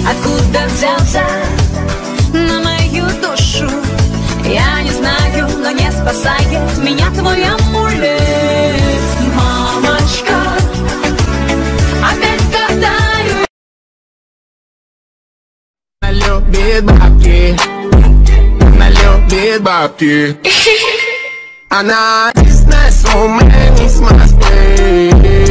откуда взялся на мою душу. Я не знаю, но не спасает меня твой амулет. Мамочка, опять гадаю. Она любит бабки, она любит бабки. Она бизнес-вумен из Москвы.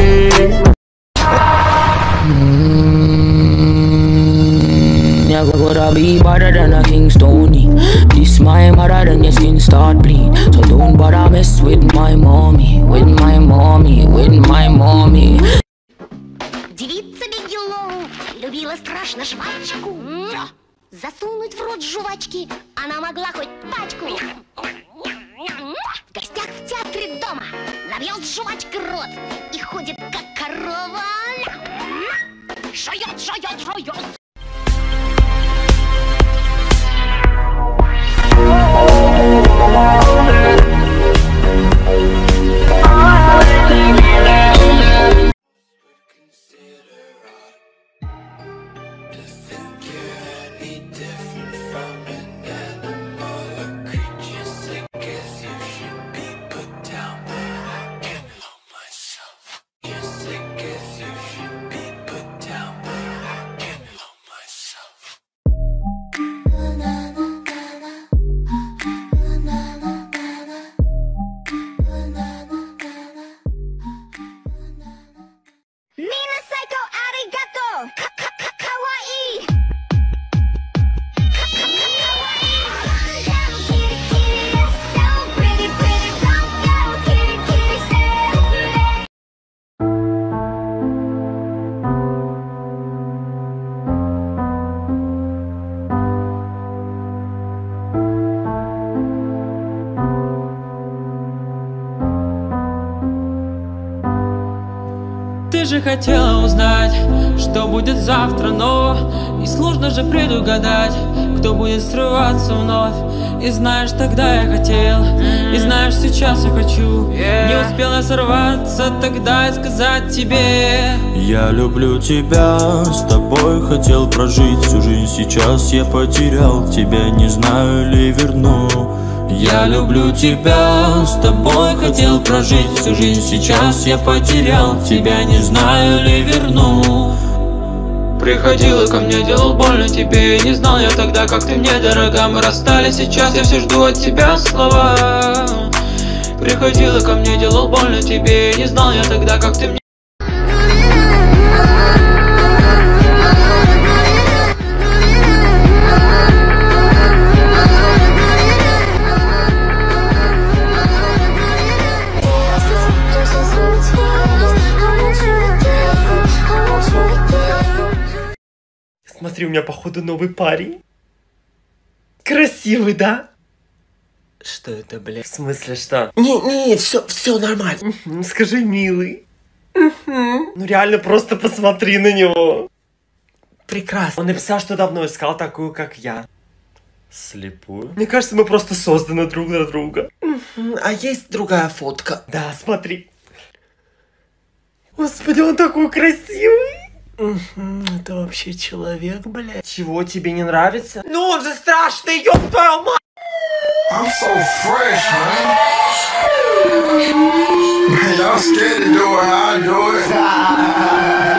Never would I be better than a King Stony. This my mother, then your skin start bleed. So don't bother mess with my mommy, with my mommy, with my mommy. Девица Бигелоу любила страшно жвачку. Засунуть в рот жвачки она могла хоть пачку. В гостях в театре дома набьет жвачкой рот и ходит как корова. Жует, жует, жует. Ты же хотела узнать, что будет завтра, но несложно же предугадать, кто будет срываться вновь. И знаешь, тогда я хотел, и знаешь, сейчас я хочу. Не успела сорваться тогда и сказать тебе: я люблю тебя, с тобой хотел прожить всю жизнь. Сейчас я потерял тебя, не знаю ли верну. Я люблю тебя, с тобой хотел прожить всю жизнь. Сейчас я потерял тебя, не знаю ли верну. Приходила ко мне, делал больно тебе, не знал я тогда, как ты мне дорога. Мы расстались, сейчас я все жду от тебя слова. Приходила ко мне, делал больно тебе, не знал я тогда, как ты мне. Смотри, у меня походу новый парень. Красивый, да? Что это, блядь? В смысле, что? Не, все нормально. Скажи, милый. Ну реально, просто посмотри на него. Прекрасно. Он написал, что давно искал такую, как я. Слепую? Мне кажется, мы просто созданы друг для друга. А есть другая фотка? Да, смотри. Господи, он такой красивый. Это вообще человек, блядь. Чего, тебе не нравится? Ну он же страшный, ёб твою мать! I'm so fresh, man. Man, y'all scared to do it how I do it.